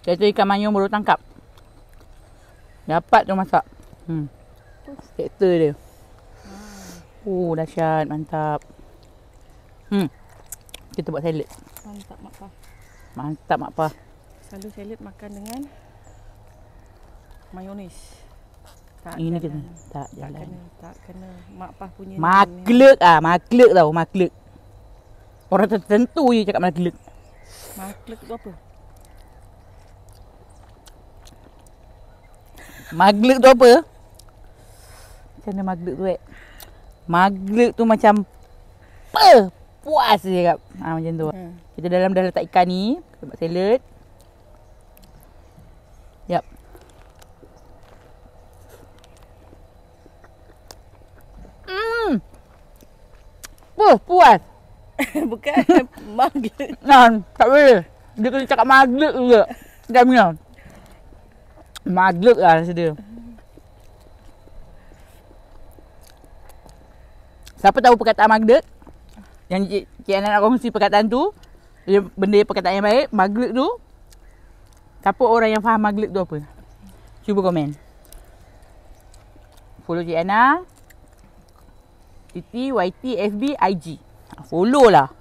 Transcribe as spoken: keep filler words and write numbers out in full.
Kata ikan manyung baru tangkap. Dapat tu masak. Hmm. Tekster dia. Oh, dahsyat. Mantap. Hmm. Kita buat salad. Mantap Mak Pa. Mantap Mak Pa. Selalu salad makan dengan mayonis. Tak Ini jalan. kena. Tak Tak jalan. kena, tak kena. Mak Pa punya Maklek ah, maklek tau, maklek. Orang tertentu je cakap maklek. Maklek tu apa? Maglek tu apa? Macam mana maglek tu eh? Maglek tu macam apa? Puas je cakap. Ha, macam tu. Hmm. Kita dalam dah letak ikan ni. Kita buat salad. Yap. Hmm. Puas, puas. Bukan maglek. Nah, tak boleh. Dia kena cakap maglek juga. Macam ni. Maglek lah rasa dia. Siapa tahu perkataan maglek? Yang Cik, Cik Ana nak kongsi perkataan tu. Dia benda perkataan yang baik. Maglek tu. Siapa orang yang faham maglek tu apa? Cuba komen. Follow Cik Ana. Titi, Y T, F B, I G. Follow lah.